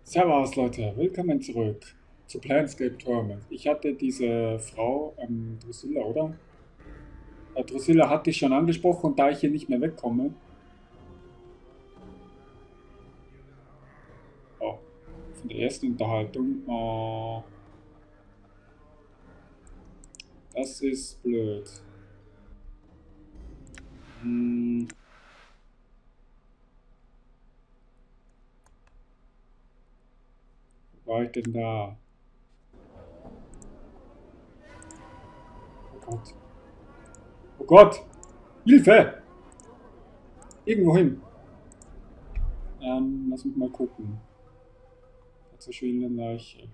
Servus Leute, willkommen zurück zu Planescape Torment. Ich hatte diese Frau, Drusilla, oder? Drusilla hatte ich schon angesprochen und da ich hier nicht mehr wegkomme. Oh, von der ersten Unterhaltung. Oh, das ist blöd. Hm, wo war ich denn da? Oh Gott. Oh Gott! Hilfe! Irgendwo hin. Lass mich mal gucken. Zur schwelenden Leiche.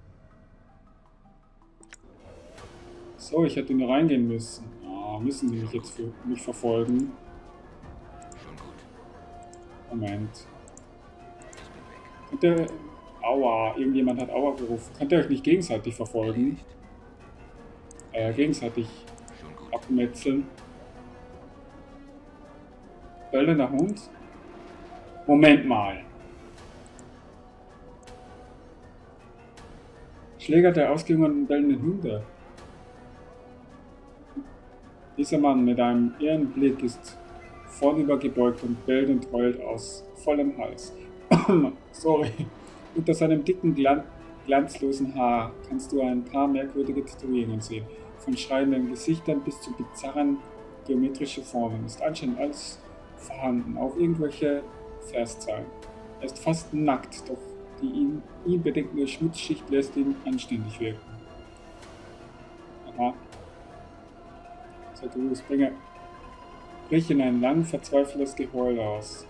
So, ich hätte nur reingehen müssen. Ah, müssen sie mich jetzt für mich verfolgen? Moment. Könnt ihr... Aua, irgendjemand hat Aua gerufen. Könnt ihr euch nicht gegenseitig verfolgen? Gegenseitig abmetzeln. Bölle nach Hund? Moment mal. Schläger der ausgehungenen bellenden Hunde. Dieser Mann mit einem irren Blick ist vornübergebeugt und bellt und heult aus vollem Hals. Sorry. Unter seinem dicken, glanzlosen Haar kannst du ein paar merkwürdige Tätowierungen sehen. Von schreienden Gesichtern bis zu bizarren geometrischen Formen ist anscheinend alles vorhanden, auch irgendwelche Verszeilen. Er ist fast nackt, doch die ihn bedeckende Schmutzschicht lässt ihn anständig wirken. Aha. So, brich in ein lang verzweifeltes Geheul aus.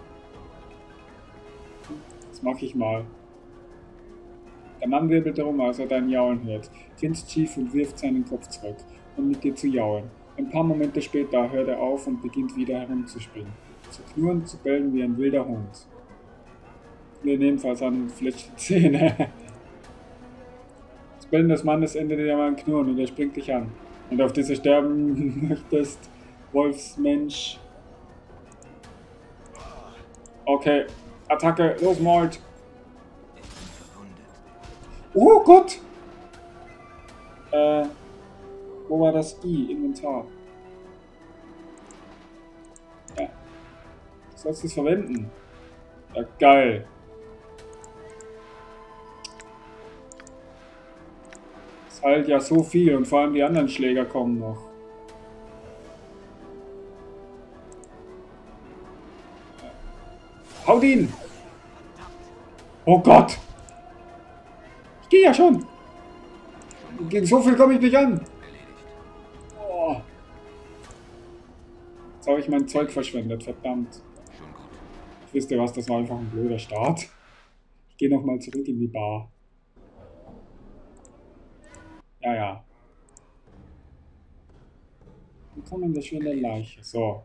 Das mache ich mal. Der Mann wirbelt herum, als er dein Jaulen hört, grinst schief und wirft seinen Kopf zurück, um mit dir zu jaulen. Ein paar Momente später hört er auf und beginnt wieder herumzuspringen, zu knurren, zu bellen wie ein wilder Hund. Wir nehmen ebenfalls an und fletscht die Zähne. Das Bellen des Mannes endet in einem Knurren und er springt dich an. Und auf diese sterben möchtest, Wolfsmensch. Okay, Attacke, los Mord! Oh Gott! Wo war das I? Inventar. Ja. Du sollst es verwenden. Ja, geil. Es heilt ja so viel und vor allem die anderen Schläger kommen noch. Haut ihn! Oh Gott! Ich gehe ja schon! Gegen so viel komme ich nicht an! Oh. Jetzt habe ich mein Zeug verschwendet, verdammt. Wisst ihr was, das war einfach ein blöder Start. Ich gehe nochmal zurück in die Bar. Ja, ja. Willkommen der schönen Leiche. So.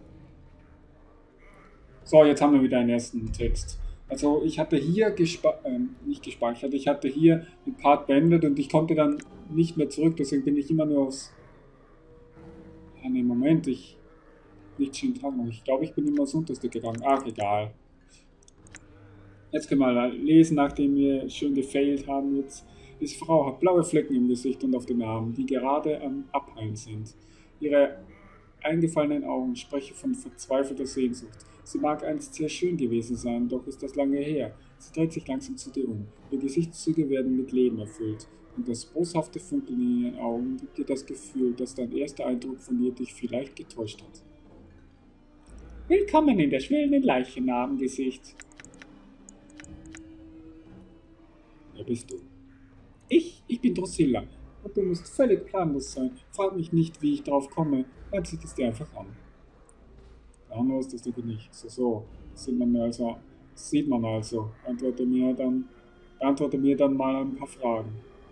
So, jetzt haben wir wieder einen ersten Text. Also ich hatte hier nicht gespeichert, ich hatte hier den Part beendet und ich konnte dann nicht mehr zurück, deswegen bin ich immer nur aufs... Ja, ne, Moment, nicht schön dran. Ich glaube, ich bin immer aufs Unterste gegangen. Ach, egal. Jetzt können wir lesen, nachdem wir schön gefailt haben jetzt. Diese Frau hat blaue Flecken im Gesicht und auf den Armen, die gerade am Abheilen sind. Ihre eingefallenen Augen sprechen von verzweifelter Sehnsucht. Sie mag einst sehr schön gewesen sein, doch ist das lange her. Sie dreht sich langsam zu dir um. Ihre Gesichtszüge werden mit Leben erfüllt. Und das boshafte Funkeln in ihren Augen gibt dir das Gefühl, dass dein erster Eindruck von ihr dich vielleicht getäuscht hat. Willkommen in der schwelenden Leiche, Narbengesicht. Wer bist du? Ich bin Drusilla. Und du musst völlig planlos sein. Frag mich nicht, wie ich drauf komme. Dann sieht es dir einfach an. Planlos, das tut nicht. So. Das sieht man also. Beantworte mir dann mal ein paar Fragen.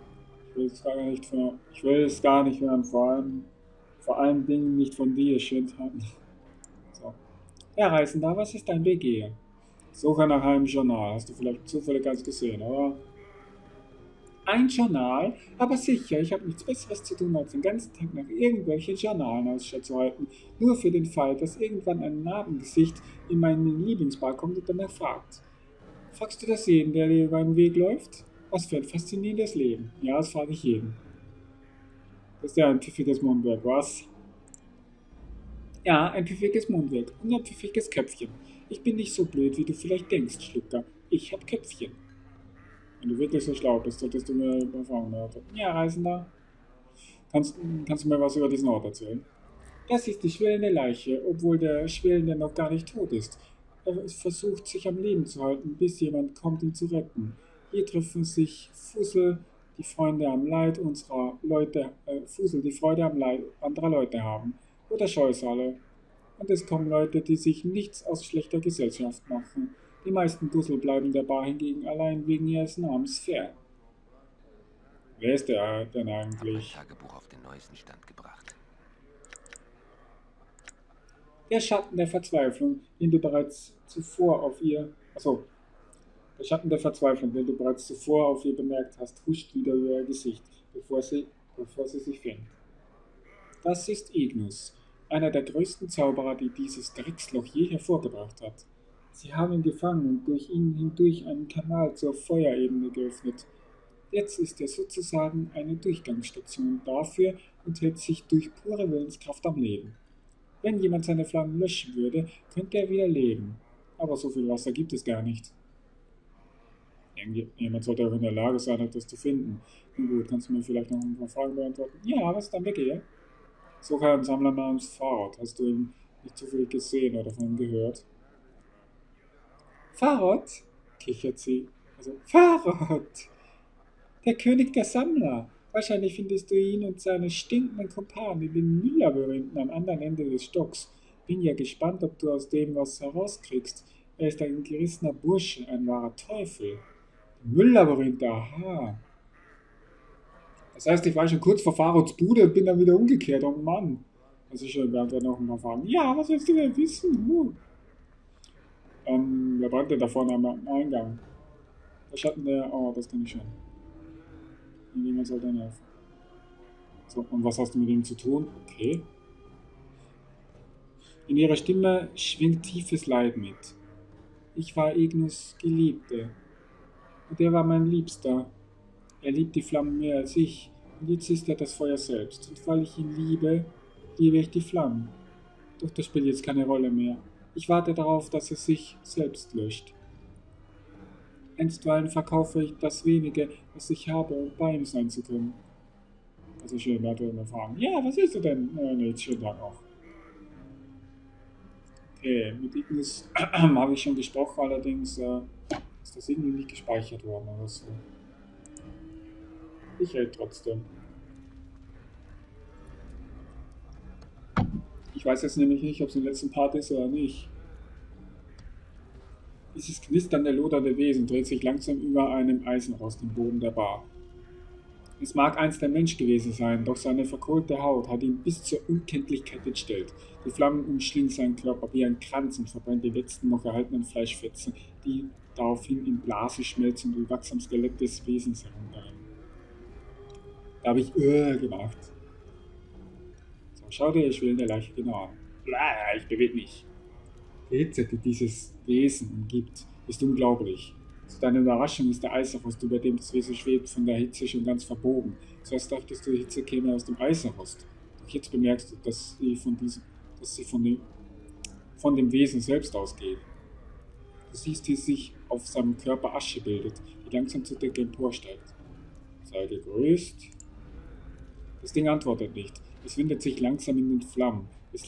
Ich will es gar nicht hören, vor allen Dingen nicht von dir, Schönheiten. So. Herr Reisender, was ist dein Begehr? Suche nach einem Journal. Hast du vielleicht zufällig eins gesehen, oder? Ein Journal? Aber sicher, ich habe nichts Besseres zu tun, als den ganzen Tag nach irgendwelchen Journalen Ausschau zu halten. Nur für den Fall, dass irgendwann ein Narbengesicht in meine Lieblingsbar kommt und danach fragt. Fragst du das jeden, der dir über den Weg läuft? Was für ein faszinierendes Leben. Ja, das frage ich jeden. Das ist ja ein pfiffiges Mundwerk, was? Ja, ein pfiffiges Mundwerk und ein pfiffiges Köpfchen. Ich bin nicht so blöd, wie du vielleicht denkst, Schlucker. Ich hab Köpfchen. Wenn du wirklich so schlau bist, solltest du mir überfragen, Leute. Ja, Reisender. Kannst, kannst du mir was über diesen Ort erzählen? Das ist die schwellende Leiche, obwohl der Schwellende noch gar nicht tot ist. Er versucht, sich am Leben zu halten, bis jemand kommt, ihn zu retten. Hier treffen sich Fussel, die Freunde am Leid unserer Leute, Fussel, die Freude am Leid anderer Leute haben. Oder Scheusale. Und es kommen Leute, die sich nichts aus schlechter Gesellschaft machen. Die meisten Bussel bleiben der Bar hingegen allein wegen ihres Namens fern. Wer ist der denn Hab mein eigentlich? Tagebuch auf den neuesten Stand gebracht. Der Schatten der Verzweiflung, den du bereits zuvor auf ihr. Achso, der Schatten der Verzweiflung, den du bereits zuvor auf ihr bemerkt hast, huscht wieder über ihr Gesicht, bevor sie sich fängt. Das ist Ignus, einer der größten Zauberer, die dieses Drecksloch je hervorgebracht hat. Sie haben ihn gefangen und durch ihn hindurch einen Kanal zur Feuerebene geöffnet. Jetzt ist er sozusagen eine Durchgangsstation dafür und hält sich durch pure Willenskraft am Leben. Wenn jemand seine Flammen löschen würde, könnte er wieder leben. Aber so viel Wasser gibt es gar nicht. Jemand sollte auch in der Lage sein, etwas zu finden. Nun gut, kannst du mir vielleicht noch ein paar Fragen beantworten? Ja, was ist dein Begehr? Suche einen Sammler namens Farod. Hast du ihn nicht zufällig gesehen oder von ihm gehört? Farod? Kichert sie. Also, Farod! Der König der Sammler! Wahrscheinlich findest du ihn und seine stinkenden Kumpanen in den Mülllabyrinthen am anderen Ende des Stocks. Bin ja gespannt, ob du aus dem was herauskriegst. Er ist ein gerissener Bursche, ein wahrer Teufel. Mülllabyrinthe, aha. Das heißt, ich war schon kurz vor Farods Bude und bin dann wieder umgekehrt. Oh Mann. Das ist schön, beantwortet noch ein paar Fragen. Ja, was willst du denn wissen? Wer brennt denn da vorne am Eingang? Der Schatten der... Oh, das kann ich schon. Niemand soll dann helfen. So, und was hast du mit ihm zu tun? Okay. In ihrer Stimme schwingt tiefes Leid mit. Ich war Ignus Geliebte. Und er war mein Liebster. Er liebt die Flammen mehr als ich. Und jetzt ist er das Feuer selbst. Und weil ich ihn liebe, liebe ich die Flammen. Doch das spielt jetzt keine Rolle mehr. Ich warte darauf, dass er sich selbst löscht. Einstweilen verkaufe ich das wenige, was ich habe, um bei ihm sein zu können. Also schön, da hat er immer Fragen. Ja, was willst du denn? Nee, jetzt schönen Tag auch. Okay, mit Ignus habe ich schon gesprochen, allerdings ist das irgendwie nicht gespeichert worden oder so. Ich hält trotzdem. Ich weiß jetzt nämlich nicht, ob es im letzten Part ist oder nicht. Dieses knisternde, lodernde Wesen dreht sich langsam über einem Eisenrost im Boden der Bar. Es mag einst ein Mensch gewesen sein, doch seine verkohlte Haut hat ihn bis zur Unkenntlichkeit entstellt. Die Flammen umschlingen seinen Körper wie ein Kranz und verbrennen die letzten noch erhaltenen Fleischfetzen, die daraufhin in Blasen schmelzen und wie wachsam Skelett des Wesens herumgehen. Da habe ich gemacht. So, schau dir die schwellende Leiche genau an. Blah, ich bewege mich. Die Hitze, die dieses Wesen umgibt, ist unglaublich. Zu deiner Überraschung ist der Eiserrost, über dem das Wesen schwebt, von der Hitze schon ganz verbogen. Zuerst dachtest du, die Hitze käme aus dem Eiserrost. Doch jetzt bemerkst du, dass sie von dem Wesen selbst ausgeht. Du siehst, wie sich auf seinem Körper Asche bildet, die langsam zur Decke emporsteigt. Sei gegrüßt. Das Ding antwortet nicht. Es windet sich langsam in den Flammen. Es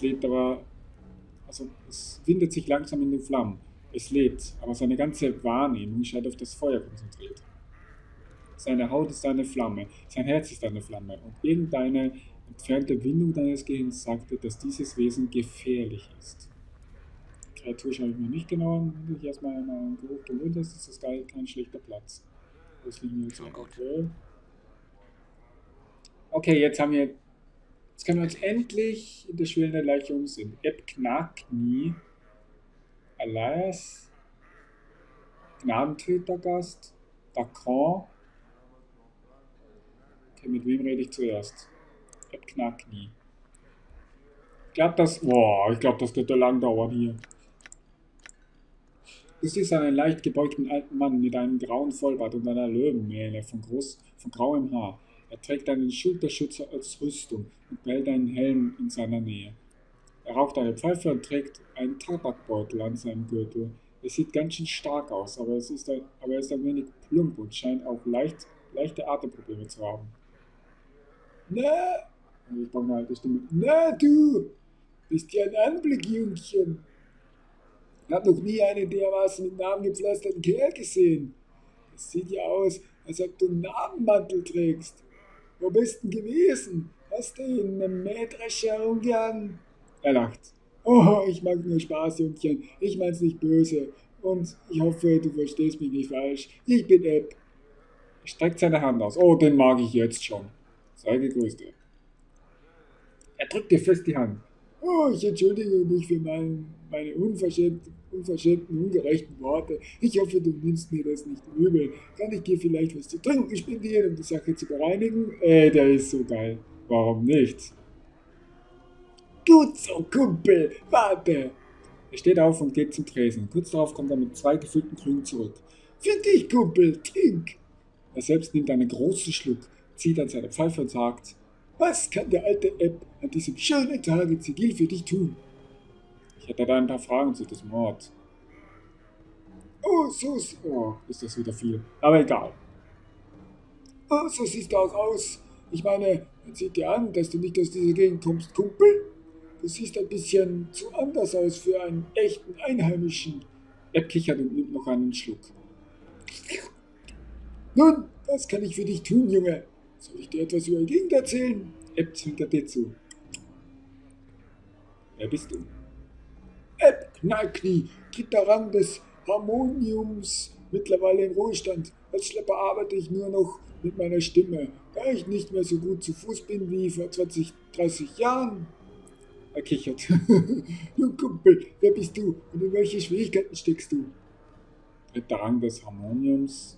windet sich langsam in den Flammen. Es lebt, aber seine ganze Wahrnehmung scheint auf das Feuer konzentriert. Seine Haut ist eine Flamme, sein Herz ist eine Flamme und irgendeine entfernte Windung deines Gehirns sagte, dass dieses Wesen gefährlich ist. Die Kreatur schaue ich mir nicht genau an, wenn ich erstmal einen Geruch gewöhnt ist, ist das kein schlechter Platz. Das liegen jetzt okay. Okay, jetzt können wir uns endlich in der schwellenden Leiche umsehen. Ebknakni, Elias, Gnadentötergast, Dakan. Okay, mit wem rede ich zuerst? Ebknakni. Ich glaube, das könnte lang dauern hier. Du siehst einen leicht gebeugten alten Mann mit einem grauen Vollbart und einer Löwenmähne von grauem Haar. Er trägt einen Schulterschutz als Rüstung und behält einen Helm in seiner Nähe. Er raucht eine Pfeife und trägt einen Tabakbeutel an seinem Gürtel. Er sieht ganz schön stark aus, aber er ist ein wenig plump und scheint auch leichte Atemprobleme zu haben. Na, ich brauche eine alte Stimme. Na du, bist ja ein Anblick, Jungchen. Ich habe noch nie einen dermaßen mit Namen gepflasterten Kerl gesehen. Das sieht ja aus, als ob du einen Narbenmantel trägst. Wo bist denn gewesen? Hast du in einem Mähdrescher herumgehangen? Er lacht. Oh, ich mag nur Spaß, Jungchen. Ich mein's nicht böse. Und ich hoffe, du verstehst mich nicht falsch. Ich bin Ebb. Er streckt seine Hand aus. Oh, den mag ich jetzt schon. Sei gegrüßt, Ebb. Er drückt dir fest die Hand. Oh, ich entschuldige mich für meine unverschämten, ungerechten Worte. Ich hoffe, du nimmst mir das nicht übel. Kann ich dir vielleicht was zu trinken spendieren, um die Sache zu bereinigen? Der ist so geil. Warum nicht? Gut so, Kumpel. Warte. Er steht auf und geht zum Tresen. Kurz darauf kommt er mit 2 gefüllten Krügen zurück. Für dich, Kumpel, trink. Er selbst nimmt einen großen Schluck, zieht an seiner Pfeife und sagt: Was kann der alte Ebb an diesem schönen Tag in Sigil für dich tun? Ich hätte da ein paar Fragen zu diesem Ort. Oh, ist das wieder viel. Aber egal. Oh, so siehst du auch aus. Ich meine, man sieht dir an, dass du nicht aus dieser Gegend kommst, Kumpel. Du siehst ein bisschen zu anders aus für einen echten Einheimischen. Ebb kichert und nimmt noch einen Schluck. Nun, was kann ich für dich tun, Junge? Soll ich dir etwas über die Gegend erzählen? Ebb zwinkert dir zu. Wer bist du? Ebb Knallknie, 3. Rang des Harmoniums, mittlerweile im Ruhestand. Als Schlepper arbeite ich nur noch mit meiner Stimme, da ich nicht mehr so gut zu Fuß bin wie vor 20, 30 Jahren. Er kichert. Nun Kumpel, wer bist du und in welche Schwierigkeiten steckst du? 3. Rang des Harmoniums.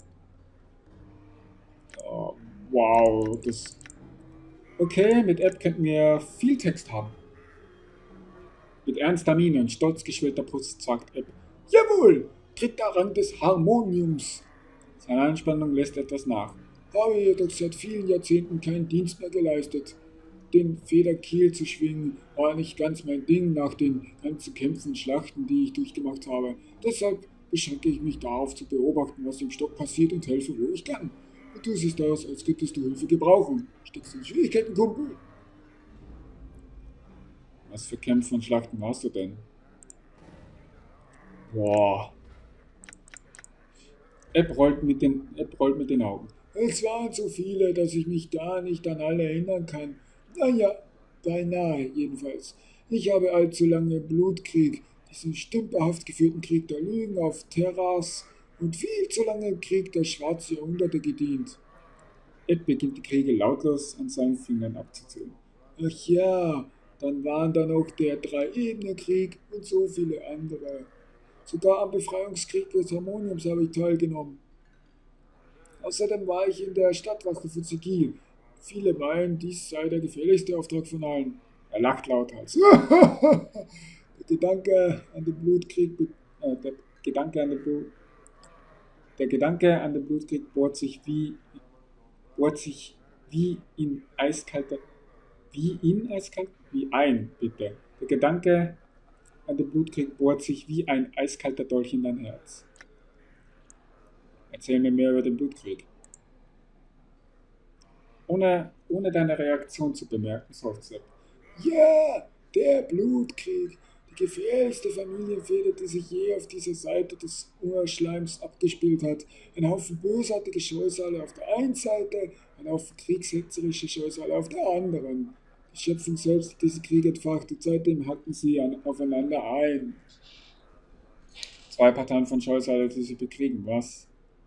Oh, wow, das... Okay, mit Ebb könnten wir viel Text haben. Mit ernster Miene und stolz geschwellter Brust sagt Ebb: Jawohl, 3. Rang des Harmoniums. Seine Anspannung lässt etwas nach. Habe jedoch seit vielen Jahrzehnten keinen Dienst mehr geleistet. Den Federkiel zu schwingen war nicht ganz mein Ding nach den ganzen Kämpfen und Schlachten, die ich durchgemacht habe. Deshalb beschränke ich mich darauf zu beobachten, was im Stock passiert und helfe, wo ich kann. Und du siehst aus, als könntest du Hilfe gebrauchen. Steckst du in Schwierigkeiten, Kumpel? Was für Kämpfe und Schlachten warst du denn? Boah. Ebb rollt mit den Augen. Es waren so viele, dass ich mich gar nicht an alle erinnern kann. Naja, beinahe jedenfalls. Ich habe allzu lange Blutkrieg, diesen stümperhaft geführten Krieg der Lügen auf Terras und viel zu lange im Krieg der schwarzen Jahrhunderte gedient. Ebb beginnt die Kriege lautlos an seinen Fingern abzuzählen. Ach ja, dann waren da noch der Drei-Ebenen-Krieg und so viele andere. Sogar am Befreiungskrieg des Harmoniums habe ich teilgenommen. Außerdem war ich in der Stadtwache von Sigil. Viele meinen, dies sei der gefährlichste Auftrag von allen. Er lacht lauthals. Der Gedanke an den Blutkrieg, der Gedanke an den Blutkrieg bohrt sich wie ein, bitte. Der Gedanke an den Blutkrieg bohrt sich wie ein eiskalter Dolch in dein Herz. Erzähl mir mehr über den Blutkrieg. Ohne deine Reaktion zu bemerken, seufzt Ebb. Ja, der Blutkrieg. Die gefährlichste Familienfehde, die sich je auf dieser Seite des Urschleims abgespielt hat. Ein Haufen bösartige Scheusale auf der einen Seite, ein Haufen kriegshetzerische Scheusale auf der anderen. Die Schöpfung selbst hat diesen Krieg entfacht und seitdem hacken sie aufeinander ein. 2 Parteien von Scheusale, die sie bekriegen, was?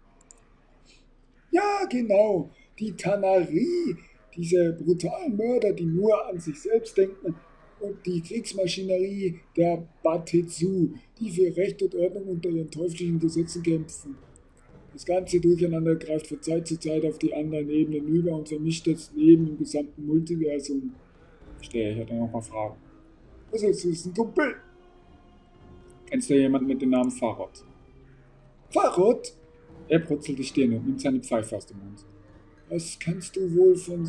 Ja, genau. Die Tanarie, diese brutalen Mörder, die nur an sich selbst denken, und die Kriegsmaschinerie der Batetsu, die für Recht und Ordnung unter ihren teuflischen Gesetzen kämpfen. Das ganze Durcheinander greift von Zeit zu Zeit auf die anderen Ebenen über und vermischt das Leben im gesamten Multiversum. Verstehe, ich hatte noch mal Fragen. Was sollst du wissen, Kumpel? Kennst du jemanden mit dem Namen Farod? Farod? Er brutzelt die Stirn und nimmt seine Pfeife aus dem Mund. Was kannst du wohl von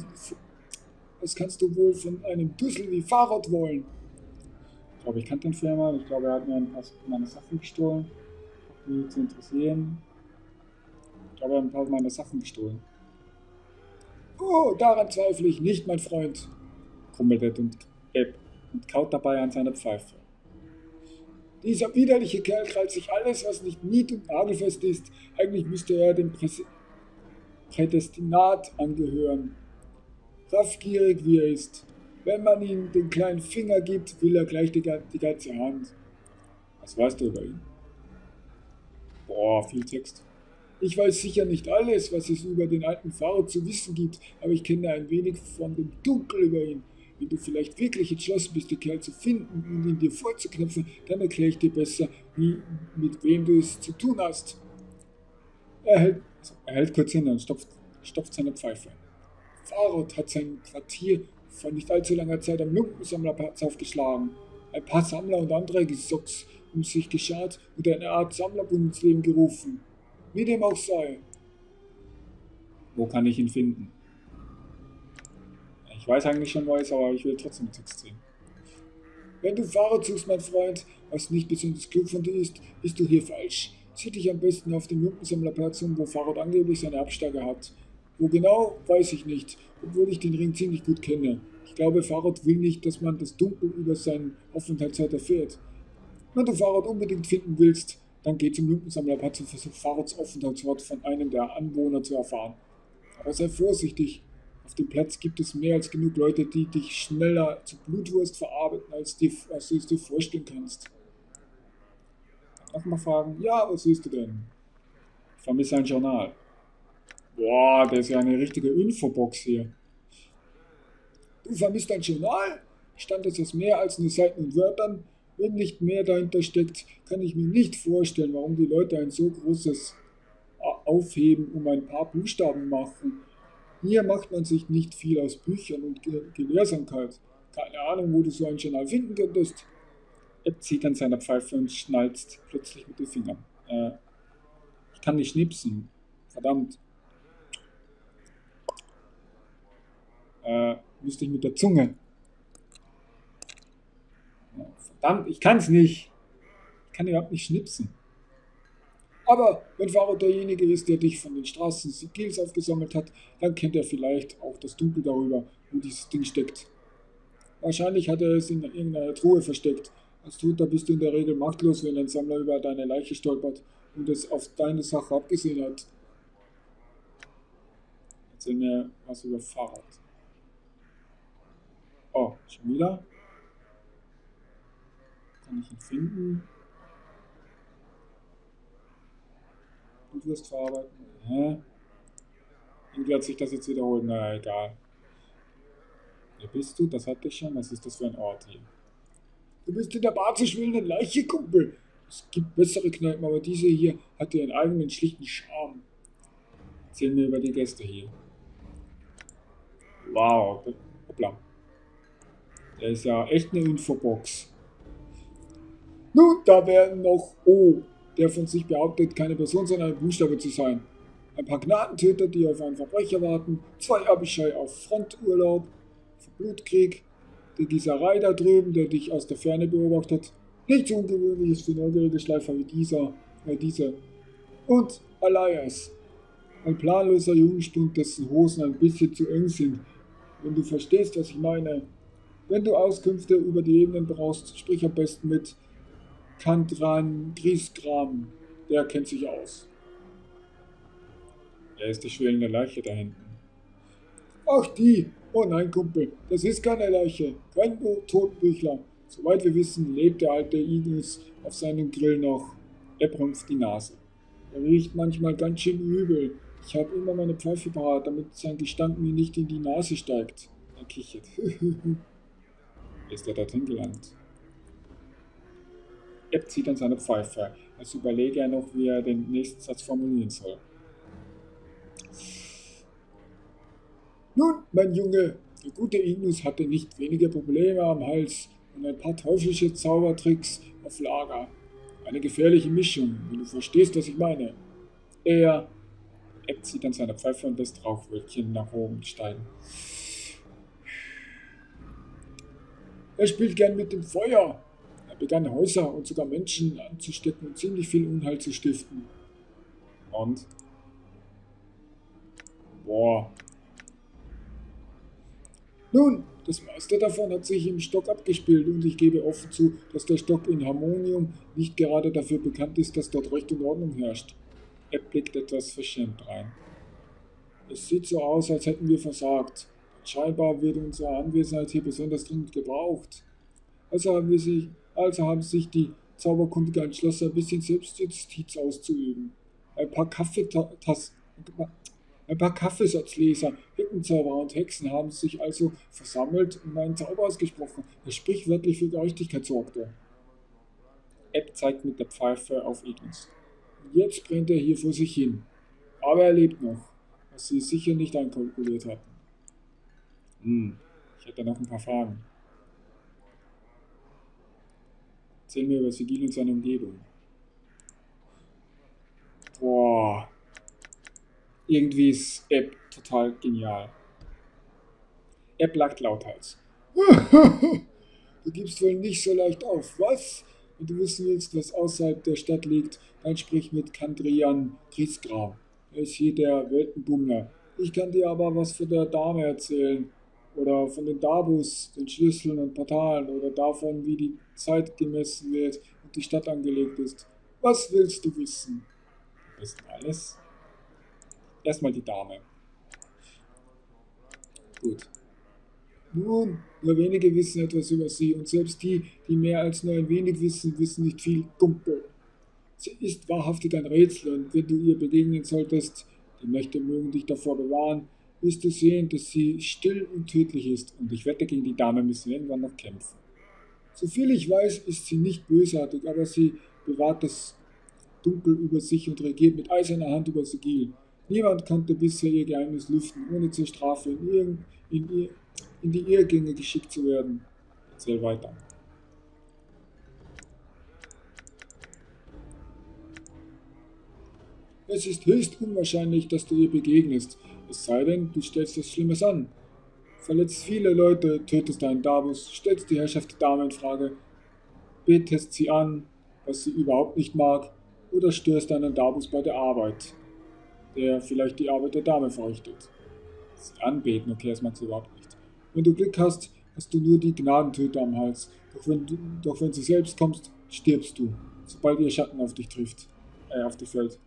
einem Dussel wie Farod wollen? Ich glaube, ich kannte den Firma. Ich glaube, er hat mir ein paar meiner Sachen gestohlen. Mich zu interessieren. Ich glaube, er hat ein paar meiner Sachen gestohlen. Oh, daran zweifle ich nicht, mein Freund, grummelt Ed und kaut dabei an seiner Pfeife. Dieser widerliche Kerl krallt sich alles, was nicht nied- und nagelfest ist. Eigentlich müsste er dem Prädestinat angehören. Raffgierig wie er ist. Wenn man ihm den kleinen Finger gibt, will er gleich die ganze Hand. Was weißt du über ihn? Boah, viel Text. Ich weiß sicher nicht alles, was es über den alten Pharao zu wissen gibt, aber ich kenne ein wenig von dem Dunkel über ihn. Wenn du vielleicht wirklich entschlossen bist, den Kerl zu finden und ihn dir vorzuknöpfen, dann erkläre ich dir besser, mit wem du es zu tun hast. Er hält kurz hin und stopft seine Pfeife. Pharao hat sein Quartier vor nicht allzu langer Zeit am Lumpensammlerplatz aufgeschlagen. Ein paar Sammler und andere Gesocks um sich geschart und eine Art Sammlerbund ins Leben gerufen. Wie dem auch sei. Wo kann ich ihn finden? Ich weiß eigentlich schon was, aber ich will trotzdem den Text sehen. Wenn du Pharao suchst, mein Freund, was nicht besonders klug von dir ist, bist du hier falsch. Zieh dich am besten auf dem Lumpensammlerplatz um, wo Pharao angeblich seine Absteiger hat. Wo genau, weiß ich nicht, obwohl ich den Ring ziemlich gut kenne. Ich glaube, Pharao will nicht, dass man das Dunkel über seinen Aufenthaltsort erfährt. Wenn du Pharao unbedingt finden willst, dann geh zum Lumpensammlerplatz und versuch Pharo's Aufenthaltsort von einem der Anwohner zu erfahren. Aber sei vorsichtig. Auf dem Platz gibt es mehr als genug Leute, die dich schneller zu Blutwurst verarbeiten, als du es dir vorstellen kannst. Nochmal fragen, ja, was siehst du denn? Ich vermisse ein Journal. Boah, das ist ja eine richtige Infobox hier. Du vermisst ein Journal? Stand es aus mehr als nur Seiten und Wörtern? Wenn nicht mehr dahinter steckt, kann ich mir nicht vorstellen, warum die Leute ein so großes Aufheben um ein paar Buchstaben machen. Hier macht man sich nicht viel aus Büchern und Gelehrsamkeit. Keine Ahnung, wo du so ein Journal finden könntest. Ed zieht an seiner Pfeife und schnalzt plötzlich mit den Fingern. Ich kann nicht schnipsen. Verdammt. Müsste ich mit der Zunge. Verdammt, ich kann's nicht. Ich kann überhaupt nicht schnipsen. Aber wenn Pharao derjenige ist, der dich von den Straßen Sigils aufgesammelt hat, dann kennt er vielleicht auch das Dunkel darüber, wo dieses Ding steckt. Wahrscheinlich hat er es in irgendeiner Truhe versteckt. Als Toter bist du in der Regel machtlos, wenn ein Sammler über deine Leiche stolpert und es auf deine Sache abgesehen hat. Erzähl mir was über Fahrrad. Oh, schon wieder? Kann ich ihn finden? Du wirst verarbeiten. Hä? Irgendwie hat sich das jetzt wiederholt. Naja, egal. Wer bist du? Das hatte ich schon. Was ist das für ein Ort hier? Du bist in der Bar zu schwellenden Leiche, Kumpel. Es gibt bessere Kneipen, aber diese hier hat ihren eigenen schlichten Charme. Erzähl mir über die Gäste hier. Wow. Hoppla. Der ist ja echt eine Infobox. Nun, da werden noch der von sich behauptet, keine Person, sondern ein Buchstabe zu sein. Ein paar Gnadentäter, die auf einen Verbrecher warten, 2 Abishai auf Fronturlaub, für Blutkrieg, die Gießerei da drüben, der dich aus der Ferne beobachtet, nichts Ungewöhnliches für neugierige Schleifer wie dieser. Und Elias, ein planloser Jungspund, dessen Hosen ein bisschen zu eng sind, wenn du verstehst, was ich meine. Wenn du Auskünfte über die Ebenen brauchst, sprich am besten mit Kandran Griesgram, der kennt sich aus. Er ist die schwelende Leiche da hinten. Ach die! Oh nein, Kumpel, das ist keine Leiche, kein Totenbüchler. Soweit wir wissen, lebt der alte Inus auf seinem Grill noch. Er rümpft die Nase. Er riecht manchmal ganz schön übel. Ich habe immer meine Pfeife parat, damit sein Gestank mir nicht in die Nase steigt. Er kichert. Ist er dorthin gelangt? Ed zieht an seiner Pfeife, als überlege er noch, wie er den nächsten Satz formulieren soll. Nun, mein Junge, der gute Inus hatte nicht wenige Probleme am Hals und ein paar teuflische Zaubertricks auf Lager. Eine gefährliche Mischung, wenn du verstehst, was ich meine. App zieht an seiner Pfeife und lässt Rauchwölkchen nach oben steigen. Er spielt gern mit dem Feuer. Er begann Häuser und sogar Menschen anzustecken und ziemlich viel Unheil zu stiften. Und? Boah. Nun, das meiste davon hat sich im Stock abgespielt und ich gebe offen zu, dass der Stock in Harmonium nicht gerade dafür bekannt ist, dass dort Recht und Ordnung herrscht. Er blickt etwas verschämt rein. Es sieht so aus, als hätten wir versagt. Scheinbar wird unsere Anwesenheit hier besonders dringend gebraucht. Also haben sich die Zauberkundiger entschlossen, ein bisschen Selbstjustiz auszuüben. Ein paar Kaffeesatzleser, Heckenzauberer und Hexen haben sich also versammelt und einen Zauber ausgesprochen, der sprichwörtlich für Gerechtigkeit sorgte. App zeigt mit der Pfeife auf Ignis. Und jetzt brennt er hier vor sich hin. Aber er lebt noch, was sie sicher nicht einkalkuliert hatten. Ich hätte noch ein paar Fragen. Erzähl mir über Sigil und seine Umgebung. Boah. Irgendwie ist App total genial. App lacht lauthals. Du gibst wohl nicht so leicht auf, was? Wenn du wissen willst, was außerhalb der Stadt liegt, dann sprich mit Kandrian Griesgram. Er ist hier der Weltenbummler. Ich kann dir aber was von der Dame erzählen. Oder von den Dabus, den Schlüsseln und Portalen. Oder davon, wie die Zeit gemessen wird und die Stadt angelegt ist. Was willst du wissen? Du weißt alles? Erstmal die Dame. Gut. Nun, nur wenige wissen etwas über sie und selbst die, die mehr als nur ein wenig wissen, wissen nicht viel, Kumpel. Sie ist wahrhaftig ein Rätsel und wenn du ihr begegnen solltest, die Mächte mögen dich davor bewahren, wirst du sehen, dass sie still und tödlich ist und ich wette, gegen die Dame müssen wir irgendwann noch kämpfen. Soviel ich weiß, ist sie nicht bösartig, aber sie bewahrt das Dunkel über sich und regiert mit eiserner Hand über Sigil. Niemand konnte bisher ihr Geheimnis lüften, ohne zur Strafe in die Irrgänge geschickt zu werden. Erzähl weiter. Es ist höchst unwahrscheinlich, dass du ihr begegnest, es sei denn, du stellst was Schlimmes an. Verletzt viele Leute, tötest einen Davus, stellst die Herrschaft der Dame in Frage, betest sie an, was sie überhaupt nicht mag, oder störst einen Davus bei der Arbeit, der vielleicht die Arbeit der Dame verrichtet. Sie anbeten, okay, das magst du überhaupt nicht. Wenn du Glück hast, hast du nur die Gnadentöter am Hals, doch wenn sie selbst kommst, stirbst du, sobald ihr Schatten auf dich fällt.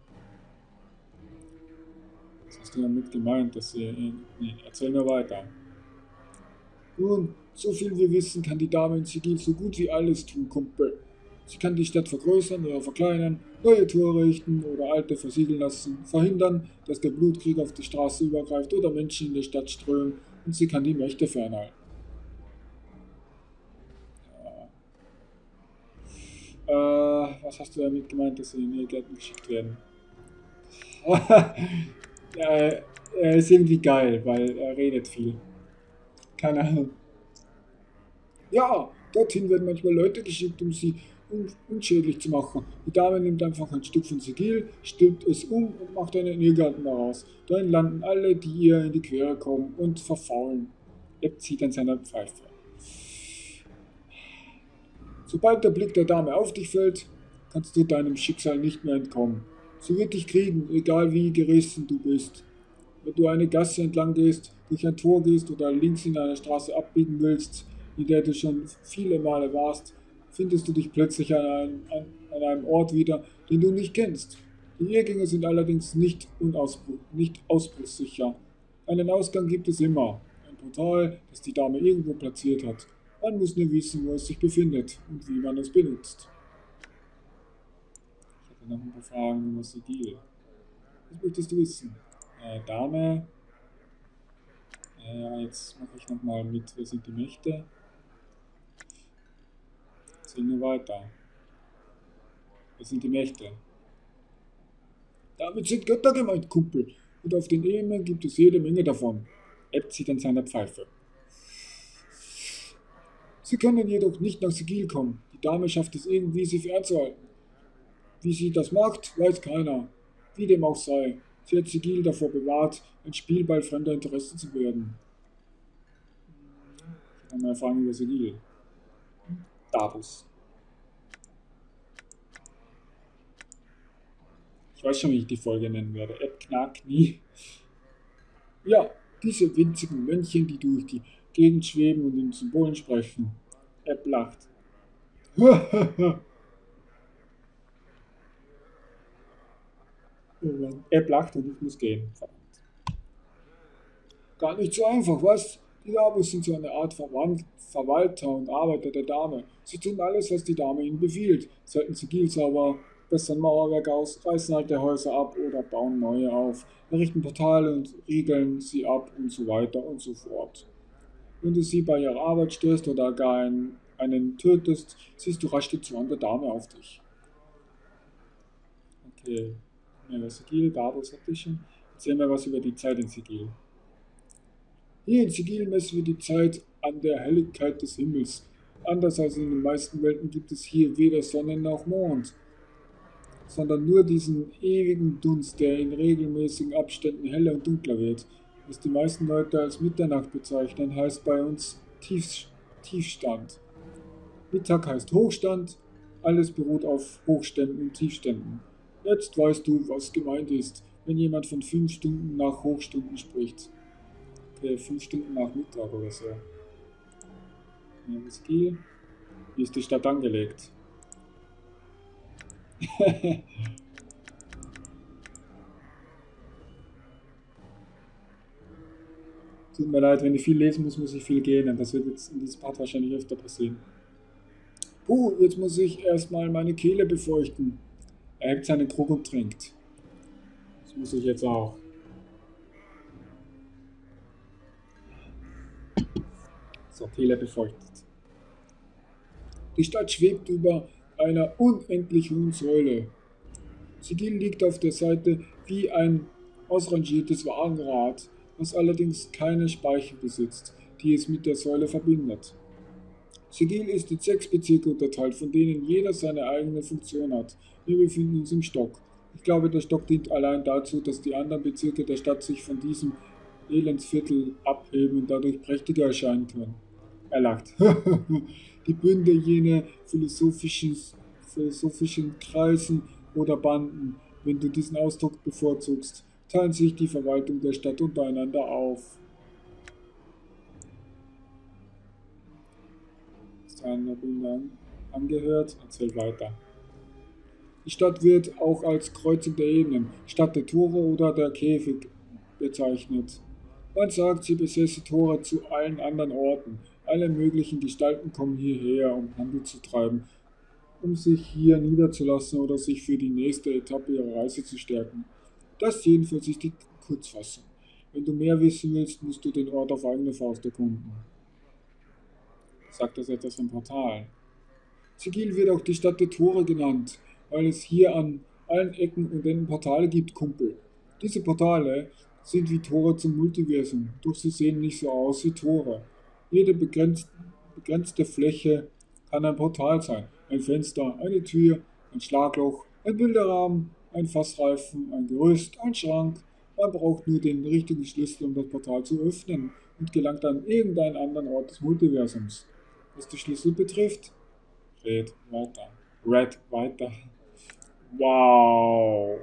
Was hast du damit gemeint, dass sie... Nee, erzähl mir weiter. Nun, so viel wir wissen, kann die Dame in Sigil so gut wie alles tun, Kumpel. Sie kann die Stadt vergrößern oder verkleinern, neue Tore richten oder alte versiegeln lassen, verhindern, dass der Blutkrieg auf die Straße übergreift oder Menschen in die Stadt strömen und sie kann die Mächte fernhalten. Was hast du damit gemeint, dass sie in Irrgärten geschickt werden? Er ist irgendwie geil, weil er redet viel. Keine Ahnung. Ja, dorthin werden manchmal Leute geschickt, um sie unschädlich zu machen. Die Dame nimmt einfach ein Stück von Sigil, stimmt es um und macht einen Irrgarten daraus. Darin landen alle, die ihr in die Quere kommen und verfaulen. App zieht an seiner Pfeife. Sobald der Blick der Dame auf dich fällt, kannst du deinem Schicksal nicht mehr entkommen. Sie wird dich kriegen, egal wie gerissen du bist. Wenn du eine Gasse entlang gehst, durch ein Tor gehst oder links in eine Straße abbiegen willst, in der du schon viele Male warst, findest du dich plötzlich an einem Ort wieder, den du nicht kennst. Die Irrgänge sind allerdings nicht ausbruchssicher. Einen Ausgang gibt es immer, ein Portal, das die Dame irgendwo platziert hat. Man muss nur wissen, wo es sich befindet und wie man es benutzt. Ich hatte noch ein paar Fragen über Sigil. Was möchtest du wissen? Dame. Jetzt mache ich nochmal mit, wer sind die Mächte? Erzähl mir weiter. Wer sind die Mächte? Damit sind Götter gemeint, Kumpel. Und auf den Ebenen gibt es jede Menge davon. App zieht an seiner Pfeife. Sie können jedoch nicht nach Sigil kommen. Die Dame schafft es irgendwie, sie fernzuhalten. Wie sie das macht, weiß keiner. Wie dem auch sei, sie hat Sigil davor bewahrt, ein Spielball fremder Interessen zu werden. Ich habe eine Erfahrung über Sigil. Davos. Ich weiß schon, wie ich die Folge nennen werde. Ed Knacknie. Ja, diese winzigen Männchen, die durch die Gegend schweben und in Symbolen sprechen. Ed lacht. Ed lacht und ich muss gehen. Verdammt. Gar nicht so einfach, was? Die Davos sind so eine Art Verwalter und Arbeiter der Dame. Sie tun alles, was die Dame ihnen befiehlt. Sollten Sigil sauber, bessern Mauerwerk aus, reißen alte Häuser ab oder bauen neue auf, errichten Portale und riegeln sie ab und so weiter und so fort. Wenn du sie bei ihrer Arbeit störst oder gar einen tötest, siehst du rasch den Zorn der Dame auf dich. Okay, ja, Sigil, Davos hatte ich schon. Erzähl mir was über die Zeit in Sigil. Hier in Sigil messen wir die Zeit an der Helligkeit des Himmels. Anders als in den meisten Welten gibt es hier weder Sonne noch Mond, sondern nur diesen ewigen Dunst, der in regelmäßigen Abständen heller und dunkler wird. Was die meisten Leute als Mitternacht bezeichnen, heißt bei uns Tiefstand. Mittag heißt Hochstand, alles beruht auf Hochständen und Tiefständen. Jetzt weißt du, was gemeint ist, wenn jemand von 5 Stunden nach Hochstunden spricht. Okay, 5 Stunden nach Mittag oder so. Ja, Whisky. Wie ist die Stadt angelegt? Tut mir leid, wenn ich viel lesen muss, muss ich viel gehen. Und das wird jetzt in diesem Part wahrscheinlich öfter passieren. Jetzt muss ich erstmal meine Kehle befeuchten. Er hebt seinen Krug und trinkt. Das muss ich jetzt auch. So, Kehle befeuchtet. Die Stadt schwebt über einer unendlich hohen Säule. Sigil liegt auf der Seite wie ein ausrangiertes Wagenrad, was allerdings keine Speichen besitzt, die es mit der Säule verbindet. Sigil ist in 6 Bezirke unterteilt, von denen jeder seine eigene Funktion hat. Wir befinden uns im Stock. Ich glaube, der Stock dient allein dazu, dass die anderen Bezirke der Stadt sich von diesem Elendsviertel abheben und dadurch prächtiger erscheinen können. Er lacht. Die Bünde jener philosophischen Kreisen oder Banden, wenn du diesen Ausdruck bevorzugst, teilen sich die Verwaltung der Stadt untereinander auf. Ist einer Bünde angehört? Erzähl weiter. Die Stadt wird auch als Kreuzung der Ebenen, Stadt der Tore oder der Käfig bezeichnet. Man sagt, sie besäße Tore zu allen anderen Orten. Alle möglichen Gestalten kommen hierher, um Handel zu treiben, um sich hier niederzulassen oder sich für die nächste Etappe ihrer Reise zu stärken. Das jedenfalls ist die Kurzfassung. Wenn du mehr wissen willst, musst du den Ort auf eigene Faust erkunden. Sagt das etwas vom Portal? Sigil wird auch die Stadt der Tore genannt, weil es hier an allen Ecken und Enden Portale gibt, Kumpel. Diese Portale sind wie Tore zum Multiversum, doch sie sehen nicht so aus wie Tore. Jede begrenzte Fläche kann ein Portal sein. Ein Fenster, eine Tür, ein Schlagloch, ein Bilderrahmen, ein Fassreifen, ein Gerüst, ein Schrank. Man braucht nur den richtigen Schlüssel, um das Portal zu öffnen und gelangt an irgendeinen anderen Ort des Multiversums. Was die Schlüssel betrifft, red weiter. Wow.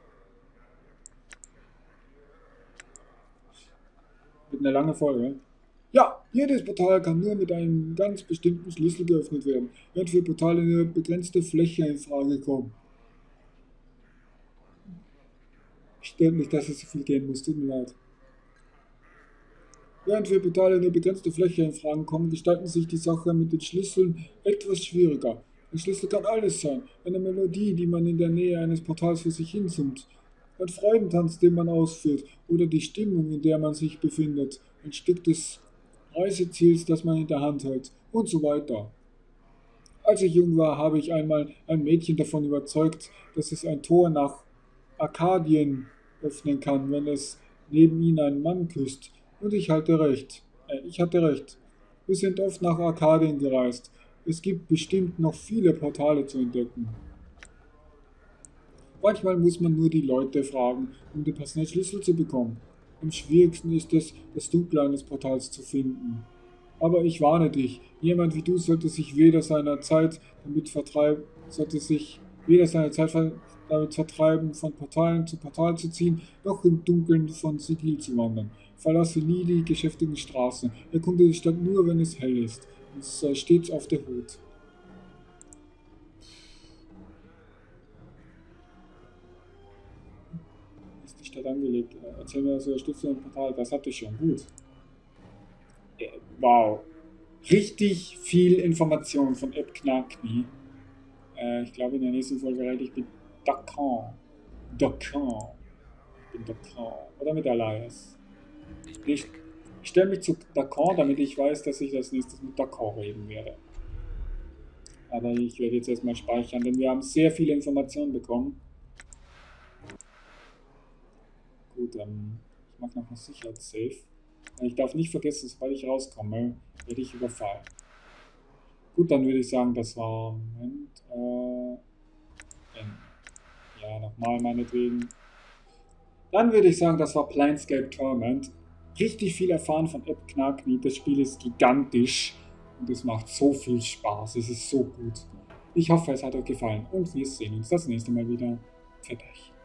Wird eine lange Folge. Ja, jedes Portal kann nur mit einem ganz bestimmten Schlüssel geöffnet werden, während für Portale eine begrenzte Fläche in Frage kommen. Stört mich, dass es so viel gehen muss, tut mir leid. Während für Portale eine begrenzte Fläche in Frage kommen, gestalten sich die Sache mit den Schlüsseln etwas schwieriger. Ein Schlüssel kann alles sein, eine Melodie, die man in der Nähe eines Portals für sich hinsummt, ein Freudentanz, den man ausführt, oder die Stimmung, in der man sich befindet, ein Stück des Reiseziels, das man in der Hand hält und so weiter. Als ich jung war, habe ich einmal ein Mädchen davon überzeugt, dass es ein Tor nach Arkadien öffnen kann, wenn es neben ihnen einen Mann küsst. Und ich hatte recht. Wir sind oft nach Arkadien gereist. Es gibt bestimmt noch viele Portale zu entdecken. Manchmal muss man nur die Leute fragen, um den passenden Schlüssel zu bekommen. Am schwierigsten ist es, das Dunkle eines Portals zu finden. Aber ich warne dich, jemand wie du sollte sich weder seiner Zeit damit vertreiben, damit vertreiben, von Portalen zu Portal zu ziehen, noch im Dunkeln von Sigil zu wandern. Verlasse nie die geschäftigen Straßen, erkunde die Stadt nur, wenn es hell ist, und sei stets auf der Hut. Ist die Stadt angelegt? Erzähl mir also, stütze ein Portal, das hatte ich schon, gut. Wow. Richtig viel Information von Eb Knackny. Ich glaube, in der nächsten Folge rede ich mit Dakan. Ich bin Dakan. Oder mit Elias. Ich stelle mich zu Dakan, damit ich weiß, dass ich als nächstes mit Dakan reden werde. Aber ich werde jetzt erstmal speichern, denn wir haben sehr viele Informationen bekommen. Gut, ich mache noch ein Sicherheitssave. Ich darf nicht vergessen, sobald ich rauskomme, werde ich überfallen. Gut, dann würde ich sagen, das war... Moment, ja, nochmal meinetwegen. Dann würde ich sagen, das war Planescape Torment. Richtig viel erfahren von Eb Knackny. Das Spiel ist gigantisch und es macht so viel Spaß. Es ist so gut. Ich hoffe, es hat euch gefallen und wir sehen uns das nächste Mal wieder. Fertig.